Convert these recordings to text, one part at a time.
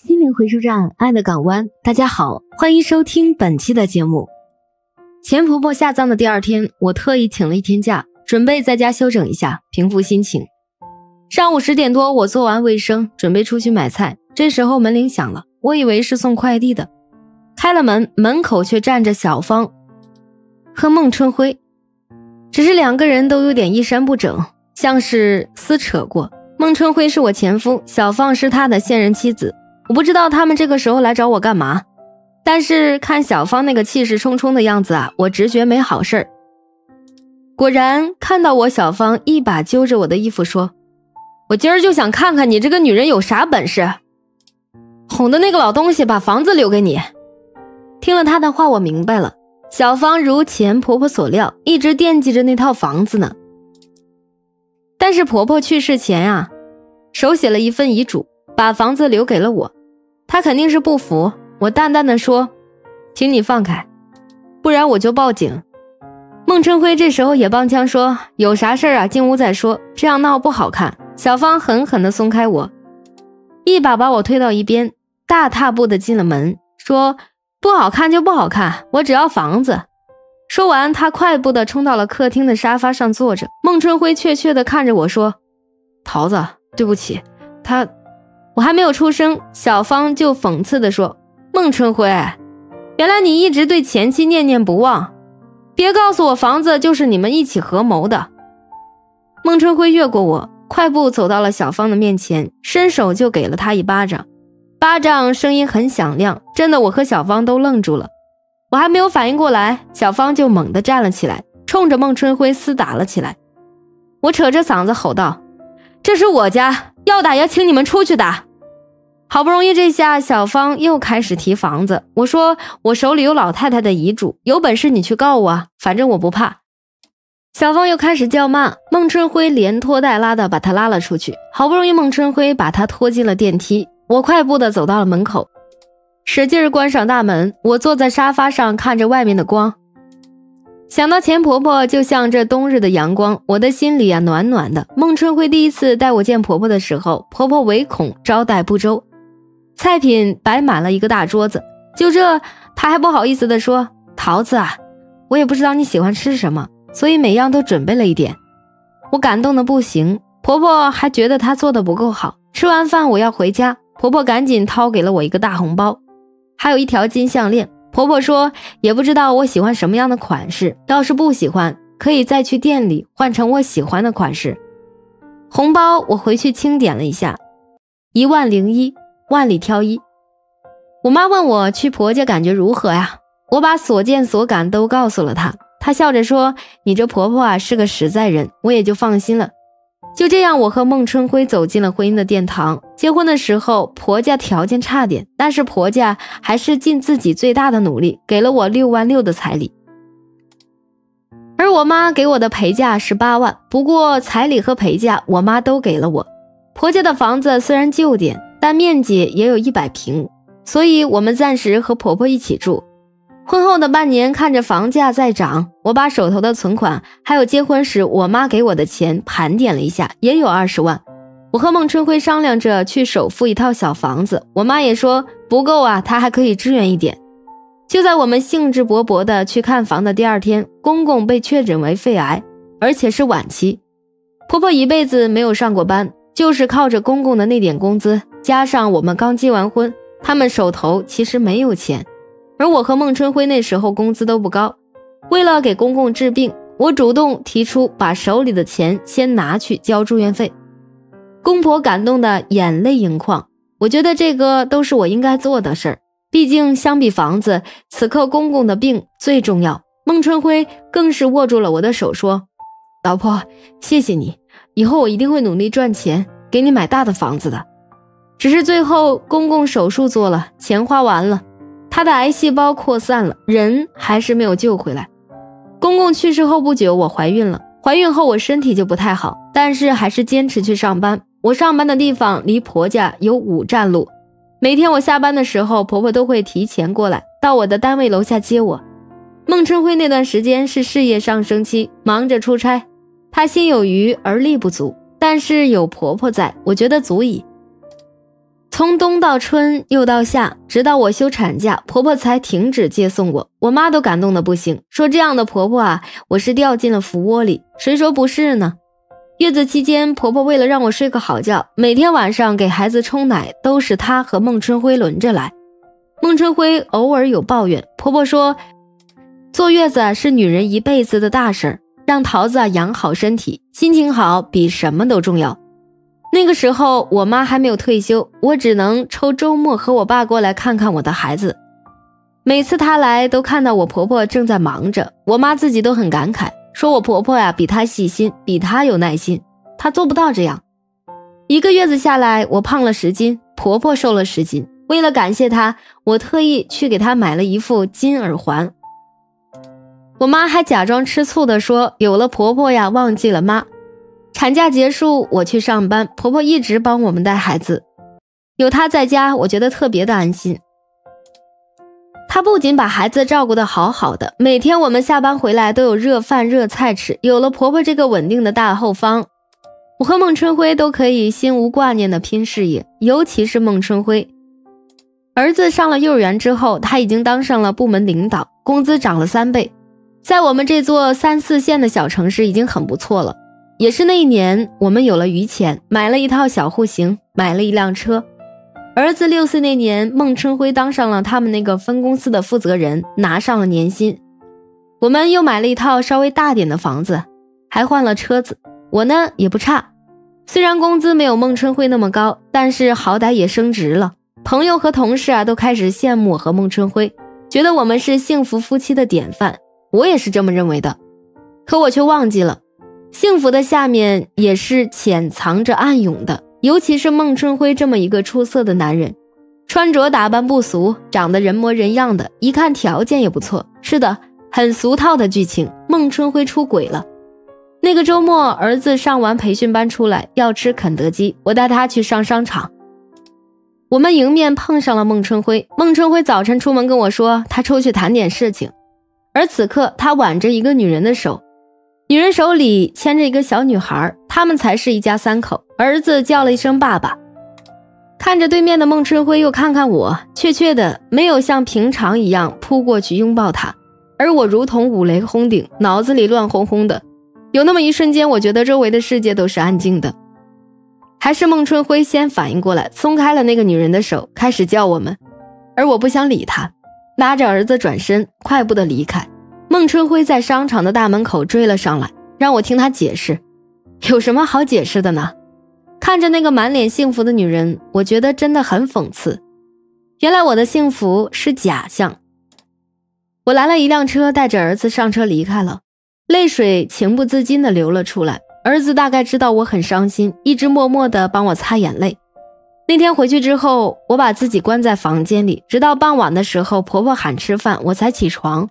心灵回收站，爱的港湾。大家好，欢迎收听本期的节目。前婆婆下葬的第二天，我特意请了一天假，准备在家休整一下，平复心情。上午10点多，我做完卫生，准备出去买菜。这时候门铃响了，我以为是送快递的。开了门，门口却站着小芳和孟春辉，只是两个人都有点衣衫不整，像是撕扯过。孟春辉是我前夫，小芳是他的现任妻子。我不知道他们这个时候来找我干嘛，但是看小芳那个气势冲冲的样子啊，我直觉没好事儿。果然看到我，小芳一把揪着我的衣服说：“我今儿就想看看你这个女人有啥本事，哄的那个老东西把房子留给你。”听了她的话，我明白了，小芳如前婆婆所料，一直惦记着那套房子呢。但是婆婆去世前啊，手写了一份遗嘱，把房子留给了我。她肯定是不服，我淡淡的说：“请你放开，不然我就报警。”孟春辉这时候也帮腔说：“有啥事啊，进屋再说，这样闹不好看。”小芳狠狠地松开我，一把把我推到一边，大踏步的进了门，说：“不好看就不好看，我只要房子。”说完，他快步地冲到了客厅的沙发上坐着。孟春辉怯怯地看着我说：“桃子，对不起，他……”我还没有出声，小芳就讽刺地说：“孟春辉，原来你一直对前妻念念不忘，别告诉我房子就是你们一起合谋的。”孟春辉越过我，快步走到了小芳的面前，伸手就给了她一巴掌。巴掌声音很响亮，震得我和小芳都愣住了。我还没有反应过来，小芳就猛地站了起来，冲着孟春辉厮打了起来。我扯着嗓子吼道：“这是我家，要打也请你们出去打！”好不容易这下小芳又开始提房子，我说：“我手里有老太太的遗嘱，有本事你去告我啊，反正我不怕。”小芳又开始叫骂，孟春辉连拖带拉的把她拉了出去。好不容易孟春辉把她拖进了电梯，我快步的走到了门口，使劲关上大门。我坐在沙发上看着外面的光，想到前婆婆就像这冬日的阳光，我的心里啊暖暖的。孟春辉第一次带我见婆婆的时候，婆婆唯恐招待不周，菜品摆满了一个大桌子，就这她还不好意思地说：“桃子啊，我也不知道你喜欢吃什么，所以每样都准备了一点。”我感动的不行，婆婆还觉得她做的不够好。吃完饭我要回家，婆婆赶紧掏给了我一个大红包，还有一条金项链。婆婆说也不知道我喜欢什么样的款式，要是不喜欢可以再去店里换成我喜欢的款式。红包我回去清点了一下，10001，万里挑一。我妈问我去婆家感觉如何呀？我把所见所感都告诉了她，她笑着说：“你这婆婆啊是个实在人。”我也就放心了。就这样，我和孟春辉走进了婚姻的殿堂。结婚的时候，婆家条件差点，但是婆家还是尽自己最大的努力，给了我6万6的彩礼。而我妈给我的陪嫁是8万，不过彩礼和陪嫁我妈都给了我。婆家的房子虽然旧点，但面积也有100平，所以我们暂时和婆婆一起住。婚后的半年，看着房价在涨，我把手头的存款还有结婚时我妈给我的钱盘点了一下，也有20万。我和孟春辉商量着去首付一套小房子，我妈也说不够啊，她还可以支援一点。就在我们兴致勃勃的去看房的第二天，公公被确诊为肺癌，而且是晚期。婆婆一辈子没有上过班，就是靠着公公的那点工资，加上我们刚结完婚，他们手头其实没有钱。而我和孟春辉那时候工资都不高，为了给公公治病，我主动提出把手里的钱先拿去交住院费。公婆感动的眼泪盈眶，我觉得这个都是我应该做的事儿，毕竟相比房子，此刻公公的病最重要。孟春辉更是握住了我的手说：“老婆，谢谢你，以后我一定会努力赚钱，给你买大的房子的。”只是最后公公手术做了，钱花完了，他的癌细胞扩散了，人还是没有救回来。公公去世后不久，我怀孕了。怀孕后我身体就不太好，但是还是坚持去上班。我上班的地方离婆家有5站路，每天我下班的时候，婆婆都会提前过来到我的单位楼下接我。孟春辉那段时间是事业上升期，忙着出差，他心有余而力不足，但是有婆婆在，我觉得足矣。 从冬到春又到夏，直到我休产假，婆婆才停止接送我。我妈都感动得不行，说这样的婆婆啊，我是掉进了蜂窝里。谁说不是呢？月子期间，婆婆为了让我睡个好觉，每天晚上给孩子冲奶都是她和孟春辉轮着来。孟春辉偶尔有抱怨，婆婆说坐月子是女人一辈子的大事，让桃子养好身体，心情好比什么都重要。那个时候我妈还没有退休，我只能抽周末和我爸过来看看我的孩子。每次她来都看到我婆婆正在忙着，我妈自己都很感慨，说我婆婆呀比她细心，比她有耐心，她做不到这样。1个月子下来，我胖了10斤，婆婆瘦了10斤。为了感谢她，我特意去给她买了一副金耳环。我妈还假装吃醋地说，有了婆婆呀忘记了妈。产假结束，我去上班，婆婆一直帮我们带孩子，有她在家，我觉得特别的安心。她不仅把孩子照顾得好好的，每天我们下班回来都有热饭热菜吃。有了婆婆这个稳定的大后方，我和孟春辉都可以心无挂念的拼事业，尤其是孟春辉。儿子上了幼儿园之后，他已经当上了部门领导，工资涨了3倍，在我们这座3、4线的小城市已经很不错了。也是那一年，我们有了余钱，买了一套小户型，买了一辆车。儿子6岁那年，孟春辉当上了他们那个分公司的负责人，拿上了年薪。我们又买了一套稍微大点的房子，还换了车子。我呢也不差，虽然工资没有孟春辉那么高，但是好歹也升职了。朋友和同事啊都开始羡慕我和孟春辉，觉得我们是幸福夫妻的典范。我也是这么认为的，可我却忘记了，幸福的下面也是潜藏着暗涌的。尤其是孟春辉这么一个出色的男人，穿着打扮不俗，长得人模人样的，一看条件也不错。是的，很俗套的剧情，孟春辉出轨了。那个周末，儿子上完培训班出来要吃肯德基，我带他去上商场。我们迎面碰上了孟春辉。孟春辉早晨出门跟我说，他出去谈点事情，而此刻他挽着一个女人的手，女人手里牵着一个小女孩，他们才是一家3口。儿子叫了一声爸爸，看着对面的孟春辉又看看我，确切的没有像平常一样扑过去拥抱他，而我如同五雷轰顶，脑子里乱哄哄的。有那么一瞬间，我觉得周围的世界都是安静的。还是孟春辉先反应过来，松开了那个女人的手，开始叫我们，而我不想理他，拉着儿子转身快步的离开。孟春辉在商场的大门口追了上来，让我听他解释。有什么好解释的呢？看着那个满脸幸福的女人，我觉得真的很讽刺。原来我的幸福是假象。我拦了一辆车，带着儿子上车离开了，泪水情不自禁地流了出来。儿子大概知道我很伤心，一直默默地帮我擦眼泪。那天回去之后，我把自己关在房间里，直到傍晚的时候婆婆喊吃饭，我才起床。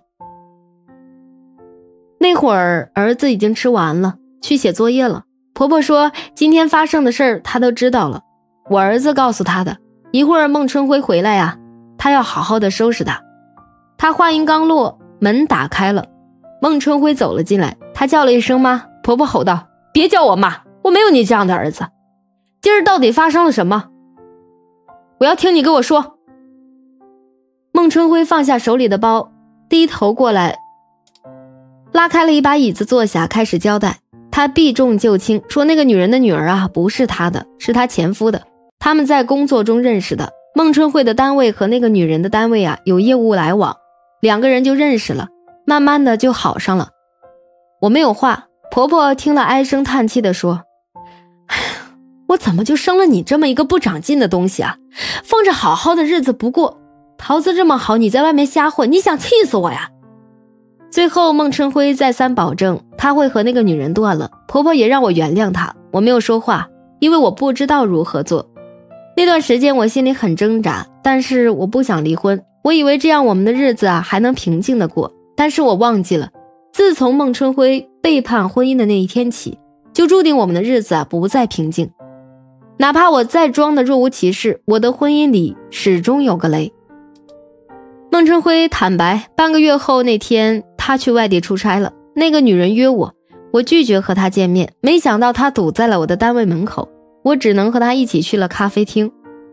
那会儿儿子已经吃完了，去写作业了。婆婆说今天发生的事儿她都知道了，我儿子告诉她的。一会儿孟春辉回来呀，她要好好的收拾他。他话音刚落，门打开了，孟春辉走了进来，他叫了一声妈，婆婆吼道，别叫我妈，我没有你这样的儿子。今儿到底发生了什么？我要听你给我说。孟春辉放下手里的包，低头过来，拉开了一把椅子坐下，开始交代。他避重就轻，说那个女人的女儿啊，不是他的，是他前夫的，他们在工作中认识的。孟春辉的单位和那个女人的单位啊有业务来往，2个人就认识了，慢慢的就好上了。我没有话，婆婆听了唉声叹气的说，我怎么就生了你这么一个不长进的东西啊，放着好好的日子不过，桃子这么好，你在外面瞎混，你想气死我呀。最后孟春辉再三保证他会和那个女人断了，婆婆也让我原谅他。我没有说话，因为我不知道如何做。那段时间我心里很挣扎，但是我不想离婚，我以为这样我们的日子啊还能平静的过，但是我忘记了，自从孟春辉背叛婚姻的那一天起，就注定我们的日子啊不再平静。哪怕我再装的若无其事，我的婚姻里始终有个雷。孟春辉坦白，半个月后那天他去外地出差了，那个女人约我，我拒绝和他见面，没想到他堵在了我的单位门口，我只能和他一起去了咖啡厅。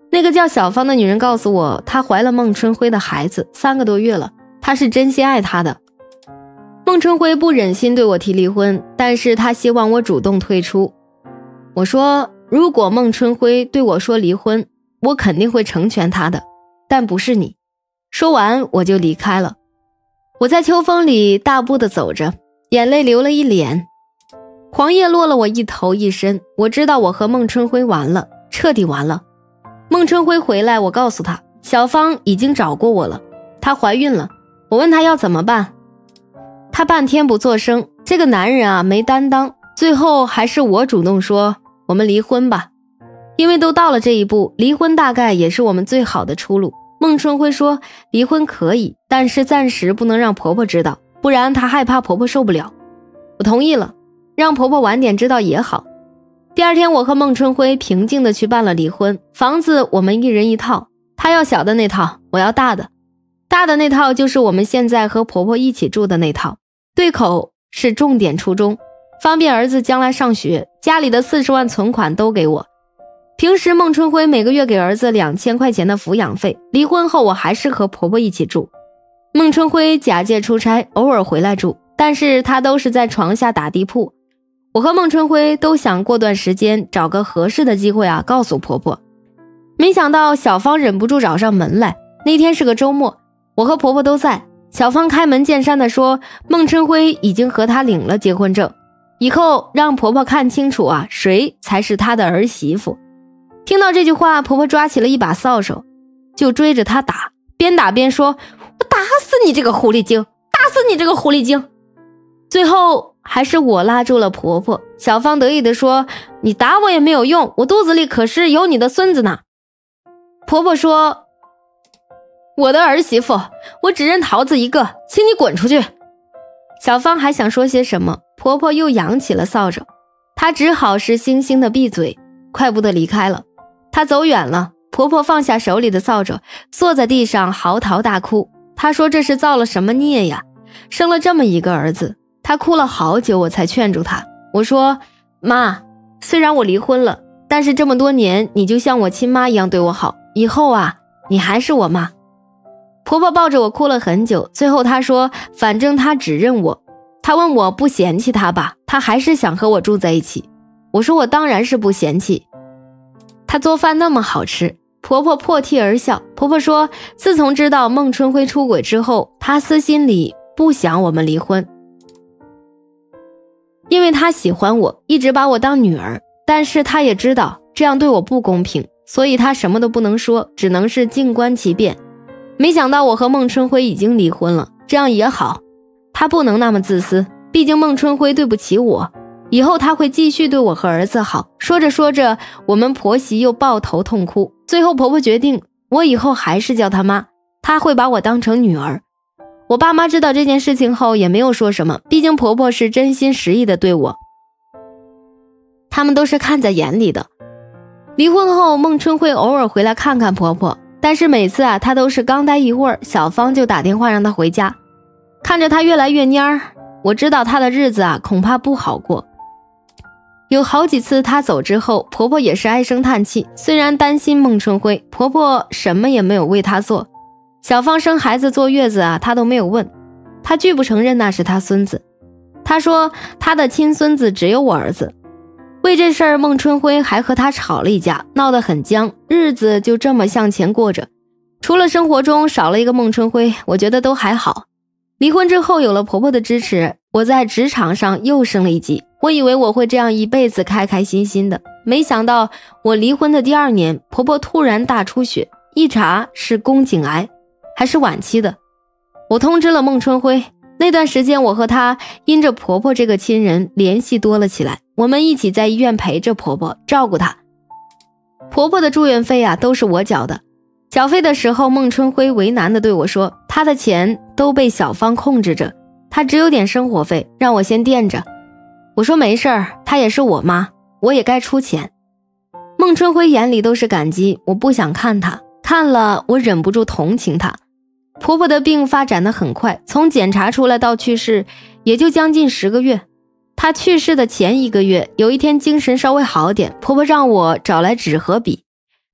那个叫小芳的女人告诉我，她怀了孟春辉的孩子3个多月了，她是真心爱他的。孟春辉不忍心对我提离婚，但是他希望我主动退出。我说，如果孟春辉对我说离婚，我肯定会成全他的，但不是你。说完我就离开了。我在秋风里大步地走着，眼泪流了一脸，黄叶落了我一头一身。我知道我和孟春辉完了，彻底完了。孟春辉回来，我告诉他，小芳已经找过我了，她怀孕了。我问她要怎么办，她半天不作声。这个男人啊，没担当，最后还是我主动说，我们离婚吧。因为都到了这一步，离婚大概也是我们最好的出路。孟春辉说，离婚可以，但是暂时不能让婆婆知道，不然她害怕婆婆受不了。我同意了，让婆婆晚点知道也好。第二天，我和孟春辉平静地去办了离婚，房子我们一人一套，他要小的那套，我要大的。大的那套就是我们现在和婆婆一起住的那套，对口是重点初中，方便儿子将来上学，家里的40万存款都给我。平时孟春辉每个月给儿子2000块钱的抚养费，离婚后我还是和婆婆一起住。孟春辉假借出差，偶尔回来住，但是他都是在床下打地铺。我和孟春辉都想过段时间找个合适的机会啊，告诉婆婆。没想到小芳忍不住找上门来，那天是个周末，我和婆婆都在。小芳开门见山地说，孟春辉已经和她领了结婚证，以后让婆婆看清楚啊，谁才是她的儿媳妇。听到这句话，婆婆抓起了一把扫帚，就追着她打，边打边说，我打死你这个狐狸精，打死你这个狐狸精。最后还是我拉住了婆婆。小芳得意地说，你打我也没有用，我肚子里可是有你的孙子呢。婆婆说，我的儿媳妇，我只认桃子一个，请你滚出去。小芳还想说些什么，婆婆又扬起了扫帚，她只好是悻悻地闭嘴，快步地离开了。她走远了，婆婆放下手里的扫帚，坐在地上嚎啕大哭。她说这是造了什么孽呀，生了这么一个儿子。她哭了好久，我才劝住她。我说，妈，虽然我离婚了，但是这么多年你就像我亲妈一样对我好，以后啊，你还是我妈。婆婆抱着我哭了很久，最后她说，反正她只认我。她问我不嫌弃她吧，她还是想和我住在一起。我说我当然是不嫌弃，她做饭那么好吃。婆婆破涕而笑。婆婆说，自从知道孟春辉出轨之后，她私心里不想我们离婚，因为她喜欢我，一直把我当女儿，但是她也知道这样对我不公平，所以她什么都不能说，只能是静观其变。没想到我和孟春辉已经离婚了，这样也好，她不能那么自私，毕竟孟春辉对不起我，以后他会继续对我和儿子好。说着说着，我们婆媳又抱头痛哭。最后婆婆决定，我以后还是叫她妈，她会把我当成女儿。我爸妈知道这件事情后也没有说什么，毕竟婆婆是真心实意的对我，他们都是看在眼里的。离婚后，孟春辉偶尔回来看看婆婆，但是每次啊，她都是刚待一会儿，小芳就打电话让她回家。看着她越来越蔫儿，我知道她的日子啊，恐怕不好过。有好几次她走之后，婆婆也是唉声叹气。虽然担心孟春辉，婆婆什么也没有为她做。小芳生孩子坐月子啊，她都没有问，她拒不承认那是她孙子。她说她的亲孙子只有我儿子。为这事儿，孟春辉还和她吵了一架，闹得很僵，日子就这么向前过着。除了生活中少了一个孟春辉，我觉得都还好。离婚之后有了婆婆的支持，我在职场上又升了一级。我以为我会这样一辈子开开心心的，没想到我离婚的第2年，婆婆突然大出血，一查是宫颈癌，还是晚期的。我通知了孟春辉，那段时间我和她因着婆婆这个亲人联系多了起来，我们一起在医院陪着婆婆，照顾她。婆婆的住院费啊都是我缴的。缴费的时候，孟春辉为难地对我说，她的钱都被小芳控制着，她只有点生活费，让我先垫着。我说没事儿，她也是我妈，我也该出钱。孟春辉眼里都是感激，我不想看她，看了我忍不住同情她。婆婆的病发展得很快，从检查出来到去世也就将近10个月。她去世的前1个月，有一天精神稍微好点，婆婆让我找来纸和笔，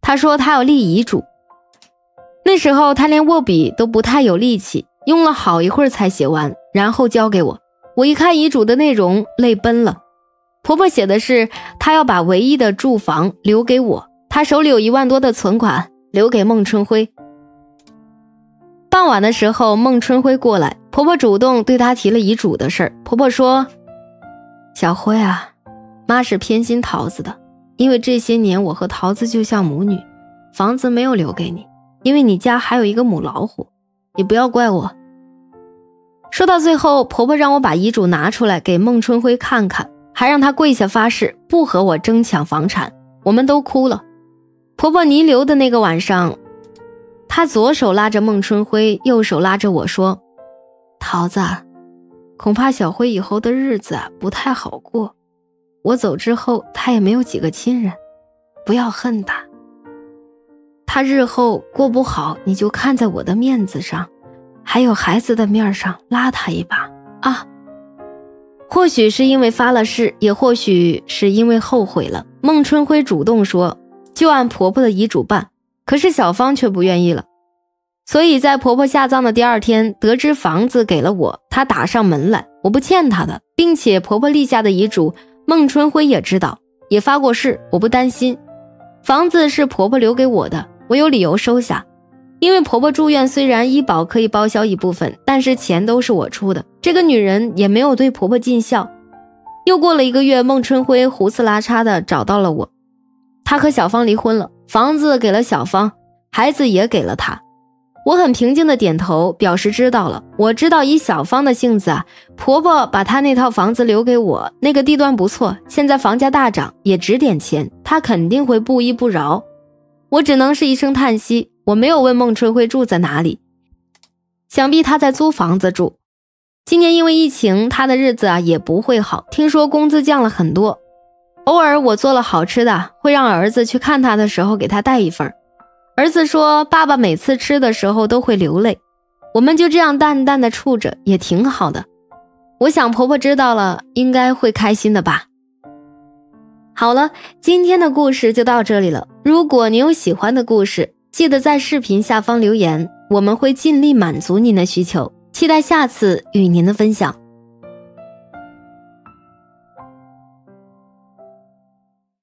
她说她要立遗嘱。那时候她连握笔都不太有力气，用了好一会儿才写完，然后交给我。我一看遗嘱的内容，泪奔了。婆婆写的是她要把唯一的住房留给我，她手里有1万多的存款留给孟春辉。傍晚的时候，孟春辉过来，婆婆主动对她提了遗嘱的事儿。婆婆说：小辉啊，妈是偏心桃子的，因为这些年我和桃子就像母女，房子没有留给你，因为你家还有一个母老虎，你不要怪我。说到最后，婆婆让我把遗嘱拿出来给孟春辉看看，还让他跪下发誓不和我争抢房产。我们都哭了。婆婆弥留的那个晚上，她左手拉着孟春辉，右手拉着我说：桃子，恐怕小辉以后的日子不太好过，我走之后他也没有几个亲人，不要恨他，他日后过不好，你就看在我的面子上还有孩子的面上拉他一把啊。或许是因为发了誓，也或许是因为后悔了，孟春辉主动说就按婆婆的遗嘱办，可是小芳却不愿意了。所以在婆婆下葬的第2天，得知房子给了我，她打上门来，我不欠她的，并且婆婆立下的遗嘱孟春辉也知道，也发过誓，我不担心。房子是婆婆留给我的，我有理由收下。因为婆婆住院，虽然医保可以报销一部分，但是钱都是我出的，这个女人也没有对婆婆尽孝。又过了1个月，孟春辉胡子拉碴的找到了我，他和小芳离婚了，房子给了小芳，孩子也给了她。我很平静的点头，表示知道了。我知道以小芳的性子婆婆把她那套房子留给我，那个地段不错，现在房价大涨，也值点钱，她肯定会不依不饶。我只能是一声叹息，我没有问孟春辉住在哪里，想必他在租房子住。今年因为疫情，他的日子也不会好，听说工资降了很多。偶尔我做了好吃的，会让儿子去看他的时候给他带一份。儿子说爸爸每次吃的时候都会流泪，我们就这样淡淡的处着，也挺好的。我想婆婆知道了应该会开心的吧。好了，今天的故事就到这里了。如果你有喜欢的故事，记得在视频下方留言，我们会尽力满足您的需求，期待下次与您的分享。